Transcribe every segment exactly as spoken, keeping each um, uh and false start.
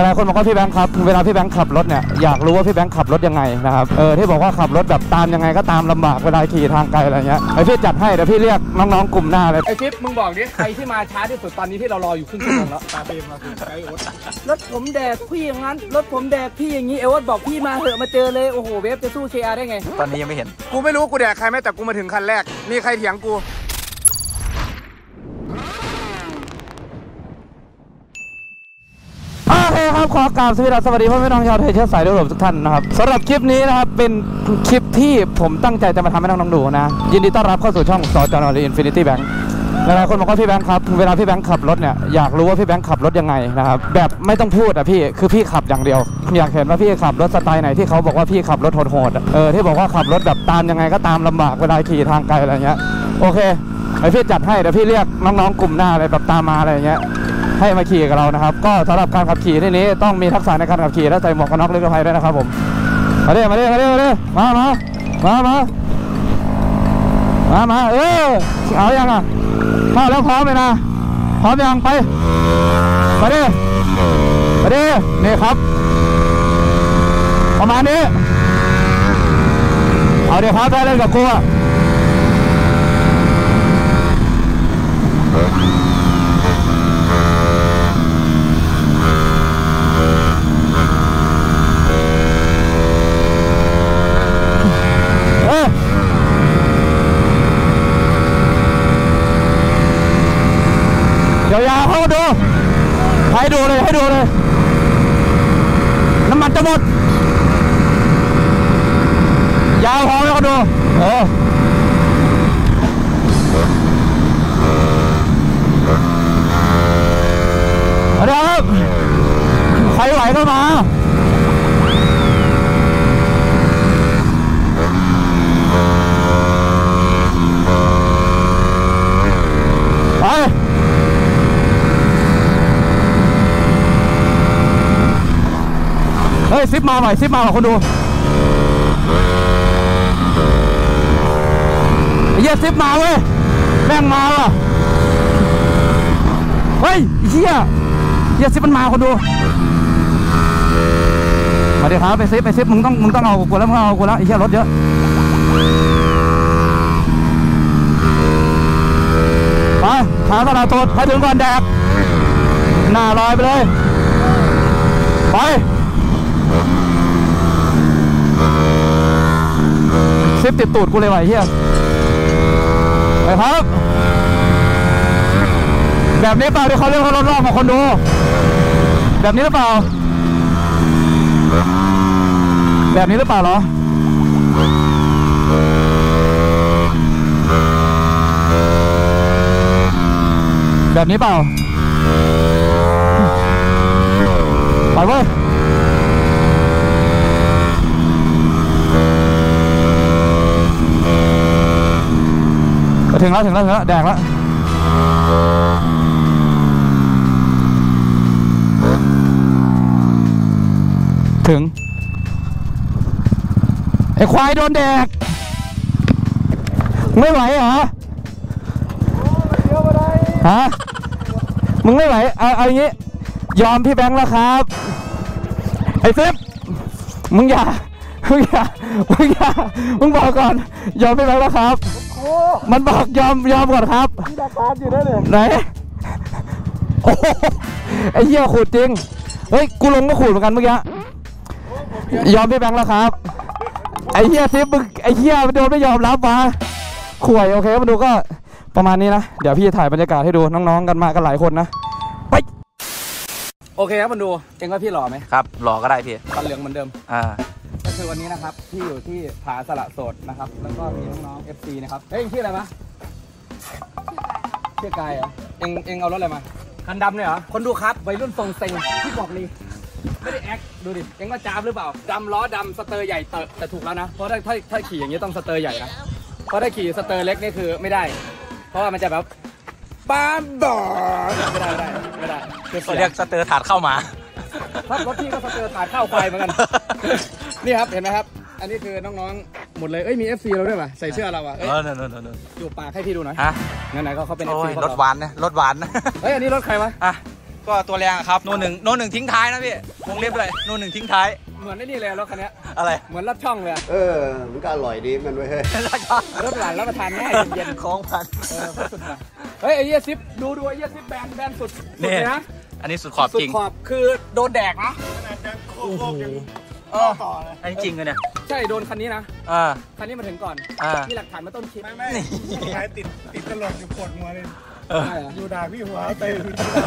ลายๆคนบอกว่าพี่แบงค์ครับเวลาพี่แบงค์ขับรถเนี่ยอยากรู้ว่าพี่แบงค์ขับรถยังไงนะครับเออที่บอกว่าขับรถแบบตามยังไงก็ตามลำบากเวลาขี่ทางไกลอะไรเงี้ยไอพี่จัดให้เดี๋ยวพี่เรียกน้องๆกลุ่มหน้าเลยไอจิ๊บมึงบอกดิใครที่มาช้าที่สุดตอนนี้ที่เรารออยู่ครึ่งชั่วโมงแล้วตาเฟรมมาคือไกด์โอ๊ตรถผมแดกพี่อย่างนั้นรถผมแดกพี่อย่างนี้เอวบอกพี่มาเหอะมาเจอเลยโอ้โหเวฟจะสู้ เค อาร์ ได้ไงตอนนี้ยังไม่เห็นกูไม่รู้กูแดกใครแม้แต่กูมาถึงคันแรกมีใครเถียงกูโอเคครับขอกราบสวัสดีพ่อแม่น้องชาวไทยเชื้อสายทุกท่านนะครับสำหรับคลิปนี้นะครับเป็นคลิปที่ผมตั้งใจจะมาทำให้น้องๆดูนะยินดีต้อนรับเข้าสู่ช่องสจน.อินฟินิตี้แบงค์หลายๆคนบอกว่าพี่แบงค์ครับเวลาพี่แบงค์ขับรถเนี่ยอยากรู้ว่าพี่แบงค์ขับรถยังไงนะครับแบบไม่ต้องพูดอ่ะพี่คือพี่ขับอย่างเดียวอยากเห็นว่าพี่ขับรถสไตล์ไหนที่เขาบอกว่าพี่ขับรถโหดๆเออที่บอกว่าขับรถแบบตามยังไงก็ตามลำบากเวลาขี่ทางไกลอะไรเงี้ยโอเคไอพี่จัดให้เดี๋ยวพี่เรียกน้องๆกลุ่มหน้าอะไรแบบตามมาอะไรเงี้ยให้มาขี่กับเรานะครับก็สำหรับการขับขี่ที่นี้ต้องมีทักษะในการขับขี่และใส่หมวกกันน็อกนิรภัยด้วยนะครับผมมาเด้มาเด้มาเด้มาเด้มามามามามามาเออเอายังอ่ะเข้าแล้วพร้อมเลยนะพร้อมยังไปมาเด้มาเด้นี่ครับประมาณนี้เอาเดี๋ยวครับได้เล่นกับกูอ่ะยาวๆเข้าดูให้ดูเลยให้ดูเลยน้ำมันจะหมดยาวพอแล้วก็ดูเออเดี๋ยวครับใครไหวก็มาไปเฮ้ยซิปมาหน่อยซิปมาหน่อยคนดูไอ้เหี้ยซิปมาเว้ยแม่งมาว่ะเฮ้ยเหี้ยเหี้ยซิปมันมาคนดูมาดิครับไปซิปไปซิปมึงต้องมึงต้องเอากูแล้วมึงเอากูแล้วไอ้เหี้ยรถเยอะไปหาตลาดสดให้ถึงก่อนแดกหน้าลอยไปเลยไปซิปติดตูดกูเลยว่ะเฮียไปครับแบบนี้เปล่าที่เขาเรียกเขารถรอบมาคนดูแบบนี้หรือเปล่าแบบนี้หรือเปล่าเหรอแบบนี้เปล่าไปเว้ยถึงแล้วถึงแล้วถึงแล้วแดงแล้วถึงไอ้ควายโดนแดกไม่ไหวเหรอฮะมึงไม่ไหวเอาเอาอย่างงี้ยอมพี่แบงค์แล้วครับไอ้ซิปมึงอย่ามึงอย่ามึงอย่ามึงบอกก่อนยอมพี่แบงค์แล้วครับมันบอกยอมยอมก่อนครับมีหลักฐานอยู่ด้วยเลยไหนโอ้ไอ้เหี้ยขูดจริงเฮ้ยกูลงก็ขูดเหมือนกันเมื่อกี้ยอมพี่แบงค์แล้วครับไอ้เหี้ยซิปมึงไอ้เหี้ยมันโดนไม่ยอมรับมาข่วยโอเคมาดูก็ประมาณนี้นะเดี๋ยวพี่ถ่ายบรรยากาศให้ดูน้องๆกันมากันหลายคนนะไปโอเคครับมาดูเองว่าพี่หล่อไหมครับหล่อก็ได้พี่ฟันเหลืองเหมือนเดิมอ่าก็คือวันนี้นะครับที่อยู่ที่ผาสละโสดนะครับแล้วก็มีน้องๆ เอฟ ซี นะครับเฮ้ยชื่ออะไรมะชื่อกายเหรอเอ็งเอ็งเอารถอะไรมาคันดำเนี่ยเหรอคนดูครับวัยรุ่นทรงเซ็งที่บอกเลยไม่ได้แอคดูดิเอ็งว่าจ้าบหรือเปล่าดำล้อดำสเตอร์ใหญ่เตอะแต่ถูกแล้วนะเพราะถ้าถ้าถ้าขี่อย่างนี้ต้องสเตอร์ใหญ่นะเพราะถ้าขี่สเตอร์เล็กนี่คือไม่ได้เพราะว่ามันจะแบบป้าบอดไม่ได้ไม่ได้ไม่ได้เขาเรียกสเตอร์ถาดเข้ามาครับรถพี่ก็สเตอร์ถาดเข้าควายเหมือนกันนี่ครับเห็นไหมครับอันนี้คือน้องๆหมดเลยเอ้ยมี เอฟ ซี เราด้วยป่ะใส่เสื้อเราอ่ะเออเนอะเนอะเนอะอยู่ปากให้พี่ดูหน่อยฮะไหนๆก็เขาเป็น เอฟ ซีรถหวานนะรถหวานนะเฮ้ยอันนี้รถใครวะอ่ะก็ตัวแรงครับโนหนึ่งโนหนึ่งทิ้งท้ายนะพี่วงเล็บเลยโนหนึ่งทิ้งท้ายเหมือนไอ้นี่เลยรถคันนี้อะไรเหมือนรถช่องเลยเออมันก็อร่อยดีมันไว้เฮ้ยรถหลานรับประทานง่ายเย็นๆของพันเออสุดนะเฮ้ยไอ้เหี้ยซิปดูดูไอ้เหี้ยซิปแบนแบนสุดนี่นะอันนี้สุดขอบจริงสุดขอบคือโดนแดกนะโอ้โหเอออันนี้จริงเลยเนี่ยใช่โดนคันนี้นะอ่าคันนี้มาถึงก่อนมีหลักฐานมาต้นคลิปไม่ไม่ใช้ติดติดตลอดอยู่ปวดหัวเลยอยู่ด่าพี่หัวเตย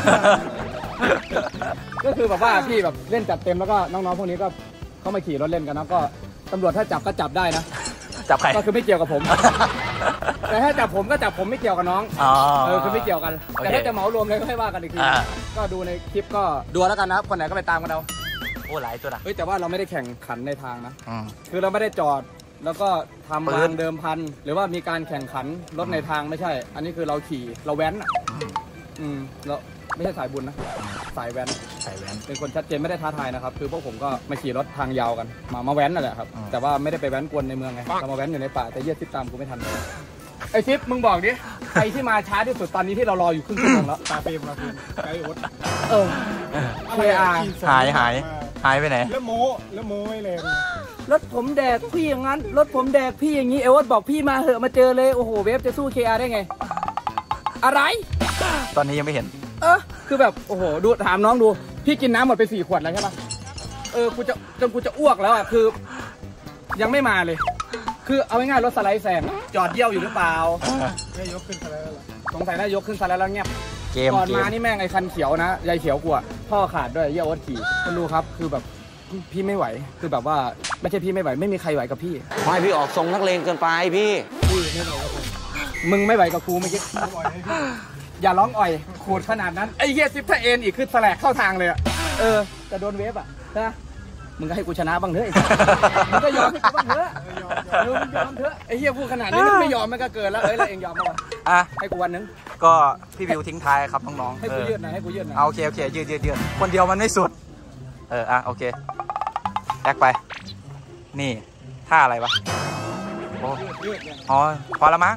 ก็คือแบบว่าพี่แบบเล่นจัดเต็มแล้วก็น้องๆพวกนี้ก็เขามาขี่รถเล่นกันนะก็ตำรวจถ้าจับก็จับได้นะจับใครก็คือไม่เกี่ยวกับผมแต่ถ้าจับผมก็จับผมไม่เกี่ยวกับน้องเออคือไม่เกี่ยวกันแต่ถ้าจะเหมารวมเลยก็ให้ว่ากันอีกทีก็ดูในคลิปก็ดูแล้วกันนะครับคนไหนก็ไปตามกันเอาโอ้หลายตัวนะเฮ้ยแต่ว่าเราไม่ได้แข่งขันในทางนะคือเราไม่ได้จอดแล้วก็ทำรางเดิมพันหรือว่ามีการแข่งขันรถในทางไม่ใช่อันนี้คือเราขี่เราแว้นอ่ะอืมเราไม่ใช่สายบุญนะสายแว้นสายแว้นเป็นคนชัดเจนไม่ได้ท้าทายนะครับคือพวกผมก็มาขี่รถทางยาวกันมามาแว้นนั่นแหละครับแต่ว่าไม่ได้ไปแว้นกวนในเมืองไงเรามาแว้นอยู่ในป่าแต่เยี่ยซิปตามกูไม่ทันไอซิปมึงบอกดิใครที่มาช้าที่สุดตอนนี้ที่เรารออยู่ครึ่งชั่วโมงแล้วตาเฟรมมาคือไอ้โอ๊ตเออเคอาร์หายหายหายไปไหนแล้วโม้แล้วโม้ไม่เลยรถผมแดกพี่อย่างนั้นรถผมแดกพี่อย่างนี้เอวอบอกพี่มาเหอะมาเจอเลยโอ้โหเวฟจะสู้ เค อาร์ ได้ไงอะไรตอนนี้ยังไม่เห็นเออคือแบบโอ้โหดูถามน้องดูพี่กินน้ำหมดไปสี่ขวดแล้วใช่ปะเออกูจะจนกูจะอ้วกแล้วอ่ะคือยังไม่มาเลยคือเอาง่ายๆรถสไลด์แซงจอดเยี่ยวอยู่หรือเปล่าไม่ยกขึ้นสไลด์แล้วสงสัยน่ายกขึ้นสไลด์แล้วเงียบเกมก่อนมานี่แม่งไอ้คันเขียวนะยายเขียวกลัวท่อขาดด้วยเยี่ยวอดขี่คุณดูครับคือแบบพี่ไม่ไหวคือแบบว่าไม่ใช่พี่ไม่ไหวไม่มีใครไหวกับพี่ไม่พี่ออกทรงนักเลงเกินไปพี่พี่ไม่ไหวกับผมมึงไม่ไหวกับกูไม่คิดอย่าร้องอ่อยขูดขนาดนั้นไอ้เหี้ยซิปถ้าเอ็นอีกคือแสลกเข้าทางเลยอ่ะเออแต่โดนเวฟอ่ะนะมึงก็ให้กูชนะบ้างเถอะมึงก็ยอมให้กูบ้างเถอะมึงยอมเถอะไอ้เหี้ยพูดขนาดนี้ไม่ยอมมันก็เกินแล้วเอ้ยแล้วเองยอมมั้ยอ่ะให้กูวันนึงก็พี่วิวทิ้งท้ายครับน้องๆให้กูยืดหน่อยให้กูยืดหน่อยเอาโอเคโอเคยืดยืดยืดคนเดียวมันไม่สุดเอออ่ะโอเคแอคไปนี่ท่าอะไรวะโอ้อ๋อพอละมั้ง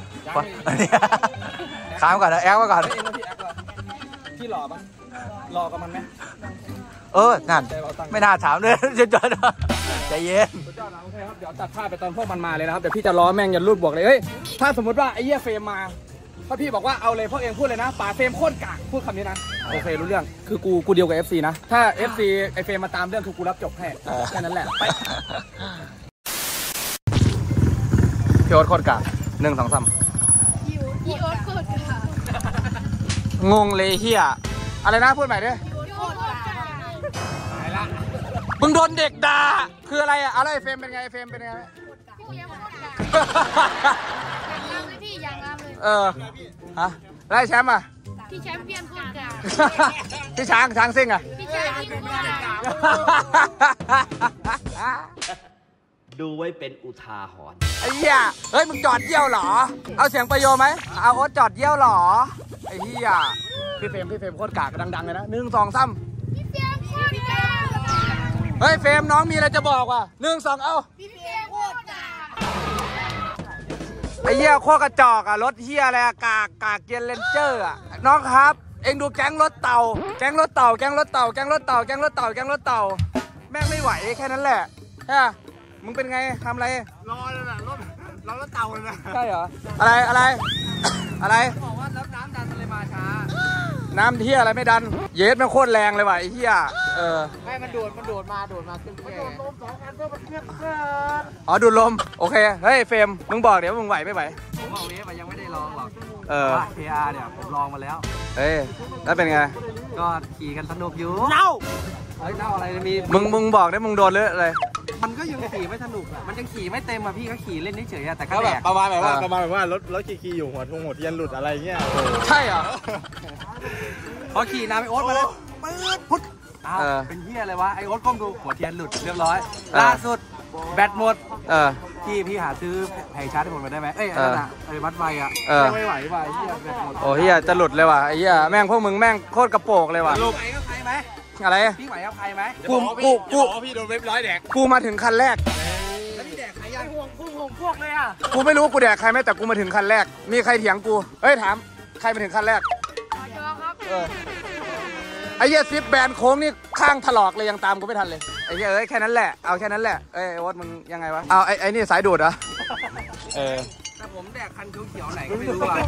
ค้างก่อนนะแอคไว้ก่อนพี่หล่อปะหล่อกับมันไหมเออนั่นไม่น่าถามเลยจะจอดใจเย็นสุดยอดนะโอเคครับเดี๋ยวตัดภาพไปตอนพวกมันมาเลยนะครับเดี๋ยวพี่จะล้อแม่งอย่ารูดบวกเลยเฮ้ยถ้าสมมติว่าไอ้เหี้ยเฟรมมาถ้าพี่บอกว่าเอาเลยพวกเองพูดเลยนะป่าเฟรมโคตรกากพูดคำนี้นะโอเครู้เรื่องคือกูกูเดียวกับ เอฟ ซี นะถ้า เอฟ ซี ไอเฟรมมาตามเรื่องคือกูรับจบแค่แค่นั้นแหละไปพี่โอ๊ตโคตรกากหนึ่งสองสามพี่โอ๊ตโคตรกากงงเลยเฮียอะไรนะพูดใหม่ดิมึงโดนเด็กด่าคืออะไรอะอะไรเฟรมเป็นไงเฟรมเป็นไงพี่ยังโคตรกากอย่างงามเลยพี่อย่างงามเลยเออฮะแล้วแชมป์อะพี่แชมป์เปี้ยนโคตรกากพี่ช้างช้างซิ่งอะพี่ช้างโคตรกากดูไว้เป็นอุทาหรณ์ไอ้เหี้ยเฮ้ยมึงจอดเยี่ยวเหรอเอาเสียงประโยชน์ไหมเอาโอ๊ตจอดเยี่ยวเหรอไอ้เหี้ยพี่เฟรมพี่เฟรมโคตรกากดังๆเลยนะหนึ่งสองสามพี่เฟรมโคตรกากเฮ้ยเฟรมน้องมีอะไรจะบอกว่ะหนึ่งสองเอ้าพี่เฟรมโคตรกากไอ้เหี้ยโคตรกระจอกอะรถเหี้ยอะไรกากกากเกียร์เลนเจอร์อะน้องครับเอ็งดูแก๊งรถเต่าแก๊งรถเต่าแก๊งรถเต่าแก๊งรถเต่าแก๊งรถเต่าแก๊งรถเต่าแม่งไม่ไหวแค่นั้นแหละใช่มึงเป็นไงทำอะไรรอเลยนะรถรถรถเต่าเลยนะใช่เหรออะไรอะไรอะไรบอกว่าน้ำดันเลยมาช้าน้ำเที่ยอะไรไม่ดันเยสมันโคตรแรงเลยว่ะไอ้เที่ยเออไม่มันโดดมันโดดมาโดดมาขึ้นเพื่อนลมสองอันเพื่อมันเคลื่อนเคลื่อนอ๋อดูดลมโอเคเฮ้ยเฟรมมึงบอกเดี๋ยวมึงไหวไม่ไหวผมบอกเวฟยังไม่ได้ลองหรอกเออเค อาร์ เนี่ยผมลองมาแล้วเฮ้ยแล้วเป็นไงก็ขี่กันสนุกอยู่เน่าเฮ้ยเน่าอะไรมีมึงมึงบอกได้มึงโดนเลือดอะไรมันก็ยังขี่ไม่สนุกอ่ะมันยังขี่ไม่เต็มอ่ะพี่ก็ขี่เล่นเฉยๆแต่ก็แบบประมาณแบบว่าประมาณแบบว่ารถรถขี่อยู่หัวทงหัวเทียนหลุดอะไรเงี้ยใช่เหรอพอขี่น้ำไอโอ๊ตมาแล้วปื๊ดพุทธอ้าวเป็นเหี้ยอะไรวะไอโอ๊ตก้มดูหัวเทียนหลุดเรียบร้อยล่าสุดแบตหมดเออพี่พี่หาซื้อแผงชาร์จให้ผมมาได้ไหมเอ้ยอะไรนะไอ้วัดไฟอ่ะไม่ไหวว่ะไอ้เหี้ยแบตหมดโอ้เหี้ยจะหลุดเลยว่ะไอ้เหี้ยแม่งพวกมึงแม่งโคตรกระโปงเลยว่ะลูกไอ้ก็ใครไหมอะไรพี่ไหวเอาใครไหมกูกูกูพี่โดนเว็บร้อยแดกกูมาถึงคันแรกแล้วพี่แดกใครยังห่วงกูห่วงพวกเลยอ่ะกูไม่รู้กูแดกใครไหมแต่กูมาถึงคันแรกมีใครเถียงกูเอ้ยถามใครมาถึงคันแรกจอครับเออไอ้เหี้ยซิปแบนโค้งนี่ข้างถลอกเลยยังตามกูไม่ทันเลยไอ้เหี้ยเอ้ยแค่นั้นแหละเอาแค่นั้นแหละเอ้ยโอ๊ตมึงยังไงวะเอาไอ้ไอ้นี่สายดูดเหรอเออแต่ผมแดกคันเขียวๆไหนก็ไม่รู้อ่ะ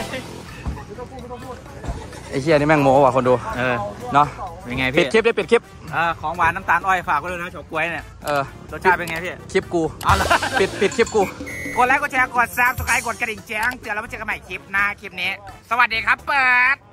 ไอ้เหี้ยนี่แม่งโม้ว่ะคนดูเออเนาะเป็นไงปิพี่ดคลิปดิปิดคลิปเออของหวานน้ำตาลอ้อยฝากไว้เลยนะเฉาก๊วยเนี่ยเออรสชาติเป็นไงพี่คลิปกูเอาละปิดปิดคลิปกูกดไลค์กดแชร์กดซับสไครต์กดกระดิ่งแจ้งเตือนแล้วมาเจอกันใหม่คลิปหน้าคลิปนี้สวัสดีครับเปิด